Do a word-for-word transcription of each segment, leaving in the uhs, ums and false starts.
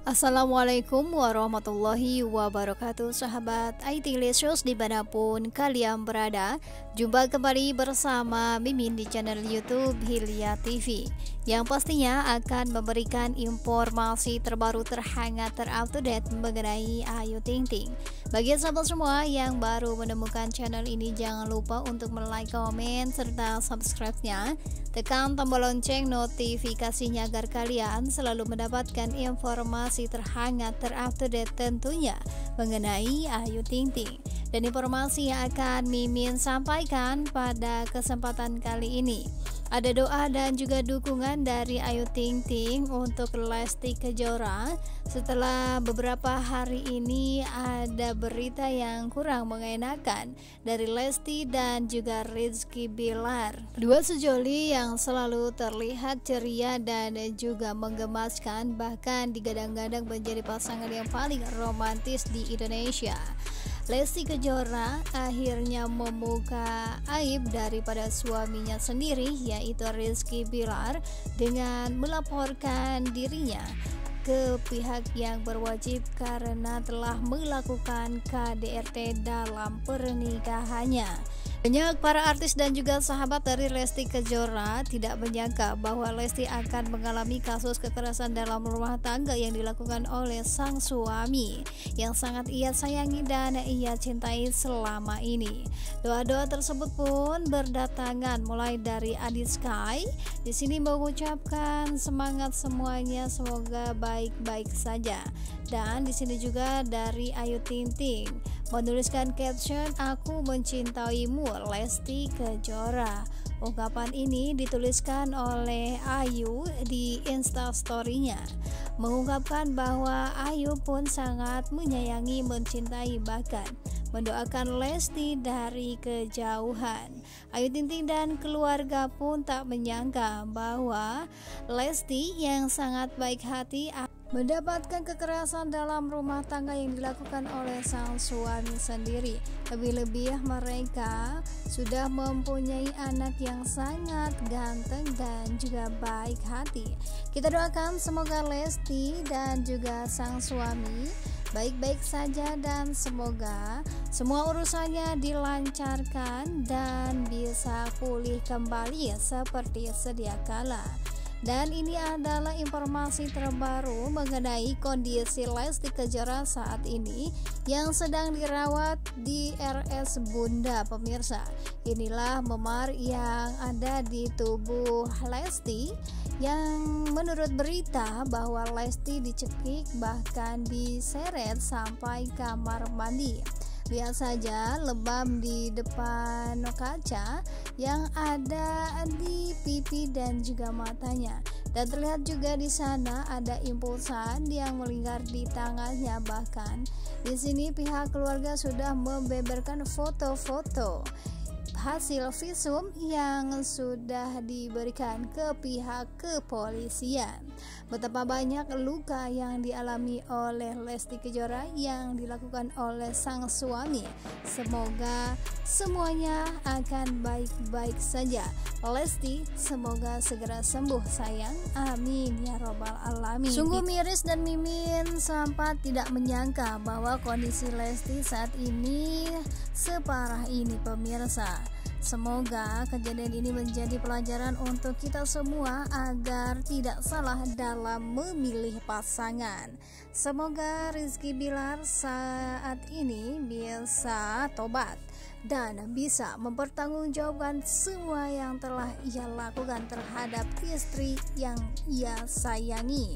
Assalamualaikum warahmatullahi wabarakatuh, sahabat I T Lesius dimanapun kalian berada. Jumpa kembali bersama Mimin di channel YouTube Hilya T V, yang pastinya akan memberikan informasi terbaru, terhangat, terupdate mengenai Ayu Ting Ting. Bagi sahabat semua yang baru menemukan channel ini, jangan lupa untuk like, komen, serta subscribe-nya. Tekan tombol lonceng notifikasinya agar kalian selalu mendapatkan informasi terhangat, terupdate tentunya mengenai Ayu Ting Ting. Dan informasi yang akan Mimin sampaikan pada kesempatan kali ini, ada doa dan juga dukungan dari Ayu Ting Ting untuk Lesti Kejora. Setelah beberapa hari ini ada berita yang kurang mengenakan dari Lesti dan juga Rizky Bilar, dua sejoli yang selalu terlihat ceria dan juga menggemaskan, bahkan digadang-gadang menjadi pasangan yang paling romantis di Indonesia. Lesti Kejora akhirnya membuka aib daripada suaminya sendiri, yaitu Rizky Bilar, dengan melaporkan dirinya ke pihak yang berwajib karena telah melakukan K D R T dalam pernikahannya. Banyak para artis dan juga sahabat dari Lesti Kejora tidak menyangka bahwa Lesti akan mengalami kasus kekerasan dalam rumah tangga yang dilakukan oleh sang suami yang sangat ia sayangi dan ia cintai selama ini. Doa-doa tersebut pun berdatangan mulai dari Adi Sky. Di sini mengucapkan semangat semuanya, semoga baik-baik saja. Dan di sini juga dari Ayu Ting Ting menuliskan caption, "Aku mencintaimu, Lesti Kejora." Ungkapan ini dituliskan oleh Ayu di Instastory-nya, mengungkapkan bahwa Ayu pun sangat menyayangi, mencintai, bahkan mendoakan Lesti dari kejauhan. Ayu Ting Ting dan keluarga pun tak menyangka bahwa Lesti yang sangat baik hati mendapatkan kekerasan dalam rumah tangga yang dilakukan oleh sang suami sendiri. Lebih-lebih mereka sudah mempunyai anak yang sangat ganteng dan juga baik hati. Kita doakan semoga Lesti dan juga sang suami baik-baik saja, dan semoga semua urusannya dilancarkan dan bisa pulih kembali seperti sedia kala. Dan ini adalah informasi terbaru mengenai kondisi Lesti Kejora saat ini yang sedang dirawat di R S Bunda, pemirsa. Inilah memar yang ada di tubuh Lesti yang menurut berita bahwa Lesti dicekik bahkan diseret sampai kamar mandi. Lihat saja lebam di depan kaca yang ada di pipi dan juga matanya, dan terlihat juga di sana ada impulsan yang melingkar di tangannya. Bahkan di sini pihak keluarga sudah membeberkan foto-foto hasil visum yang sudah diberikan ke pihak kepolisian. Betapa banyak luka yang dialami oleh Lesti Kejora yang dilakukan oleh sang suami. Semoga semuanya akan baik-baik saja. Lesti semoga segera sembuh, sayang. Amin ya robbal alamin. Sungguh miris dan Mimin sempat tidak menyangka bahwa kondisi Lesti saat ini separah ini, pemirsa. Semoga kejadian ini menjadi pelajaran untuk kita semua agar tidak salah dalam memilih pasangan. Semoga Rizky Bilar saat ini bisa tobat dan bisa mempertanggungjawabkan semua yang telah ia lakukan terhadap istri yang ia sayangi.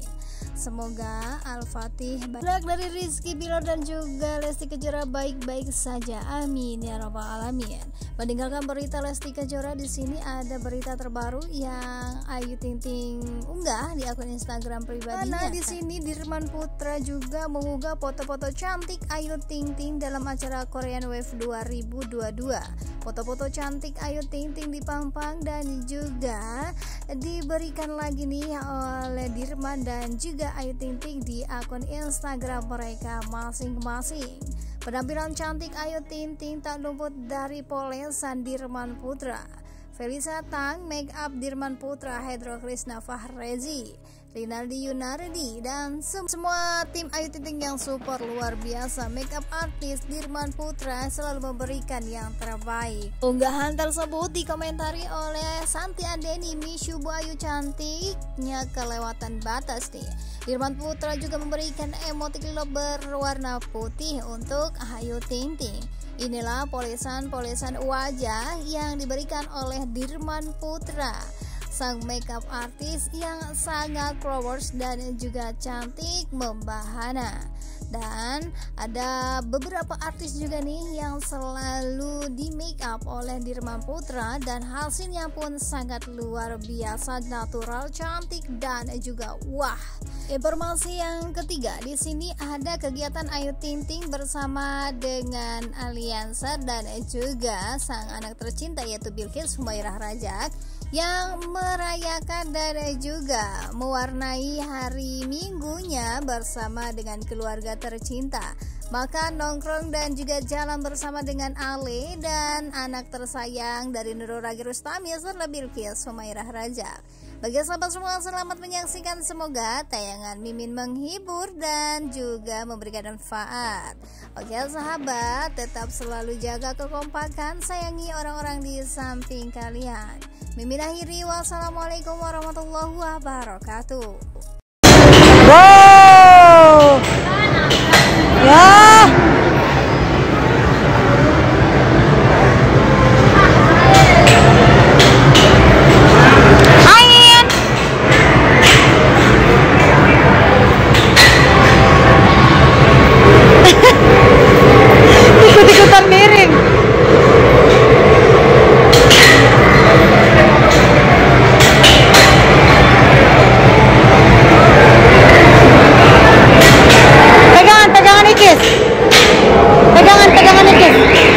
Semoga Al-Fatih baik dari Rizky Bilar dan juga Lesti Kejora baik-baik saja. Amin ya robbal alamin. Meninggalkan berita Lesti Kejora, di sini ada berita terbaru yang Ayu Ting Ting unggah di akun Instagram pribadinya. Nah, di sini Dirman Putra juga mengunggah foto-foto cantik Ayu Ting Ting dalam acara Korean Wave dua ribu dua puluh dua. Foto-foto cantik Ayu Ting Ting dipampang dan juga diberikan lagi nih oleh Dirman dan juga Ayu Ting Ting di akun Instagram mereka masing-masing. Penampilan cantik Ayu Ting Ting tak luput dari polesan Dirman Putra. Felisa Tang, make up Dirman Putra, Hendro Krisna Fahrezi. Rinaldi Yunardi, dan sem semua tim Ayu Ting Ting yang super luar biasa. Makeup artis Dirman Putra selalu memberikan yang terbaik. Unggahan tersebut dikomentari oleh Santi Andeni, Miss You Bu Ayu cantiknya kelewatan batas nih. Dirman Putra juga memberikan emotik love berwarna putih untuk Ayu Ting Ting. Inilah polesan-polesan wajah yang diberikan oleh Dirman Putra, sang makeup artis yang sangat flowers dan juga cantik membahana. Dan ada beberapa artis juga nih yang selalu di make up oleh Dirman Putra dan hasilnya pun sangat luar biasa, natural, cantik dan juga wah. Informasi yang ketiga, di sini ada kegiatan Ayu Ting Ting bersama dengan Aliansa dan juga sang anak tercinta yaitu Bilqis Humairah Rajak yang merayakan dan juga mewarnai hari Minggunya bersama dengan keluarga tercinta. Makan, nongkrong dan juga jalan bersama dengan Ale dan anak tersayang dari Nurul Ragi Rustami serta Bilqis Humairah Rajak. Bagi sahabat semua, selamat menyaksikan. Semoga tayangan Mimin menghibur dan juga memberikan manfaat. Oke sahabat, tetap selalu jaga kekompakan, sayangi orang-orang di samping kalian. Mimin akhiri, wassalamualaikum warahmatullahi wabarakatuh. Wow. Ya. Ikut-ikutan miring. Pegangan, pegangan Ikis. Pegangan, pegangan Ikis.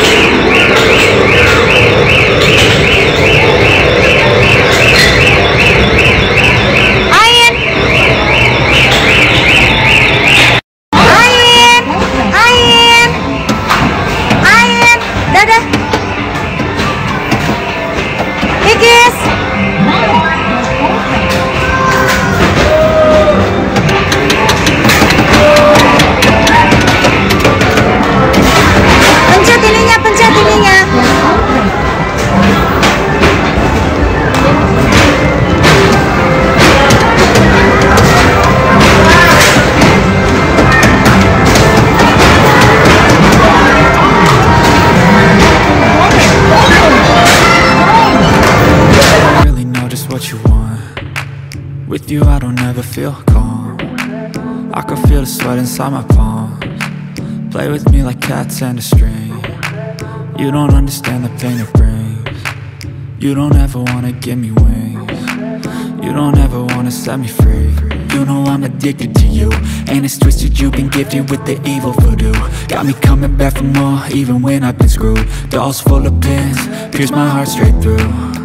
With you I don't ever feel calm. I can feel the sweat inside my palms. Play with me like cats and a string. You don't understand the pain it brings. You don't ever wanna give me wings. You don't ever wanna set me free. You know I'm addicted to you, and it's twisted, you've been gifted with the evil voodoo. Got me coming back for more, even when I've been screwed. Dolls full of pins, pierce my heart straight through.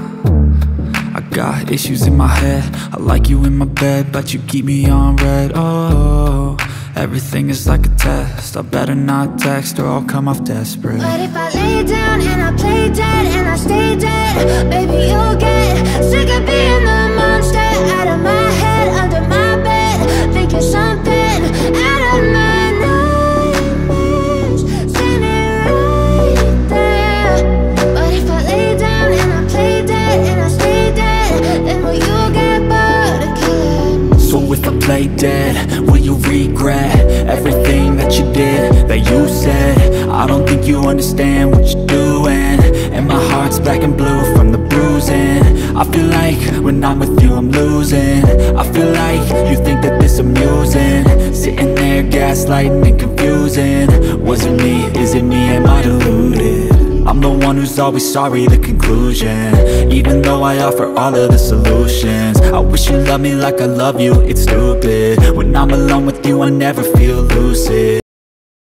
I got issues in my head, I like you in my bed, but you keep me on red. Oh, everything is like a test, I better not text or I'll come off desperate. But if I lay down and I play dead and I stay dead, baby you'll get sick of being the monster out of my head, under my bed, thinking something out of my nightmares, standing right there. But if I lay down and I play dead and I stay dead, then will you get bored of killing? So if I play dead, will you regret everything that you did, that you said? I don't think you understand what you're doing, and my heart's black and blue from the bruising. I feel like when I'm with you I'm losing. I feel like you think that this amusing, sitting there gaslighting and confusing. Was it me? Is it me? Am I deluded? I'm the one who's always sorry, the conclusion, even though I offer all of the solutions. I wish you loved me like I love you, it's stupid. When I'm alone with you I never feel lucid.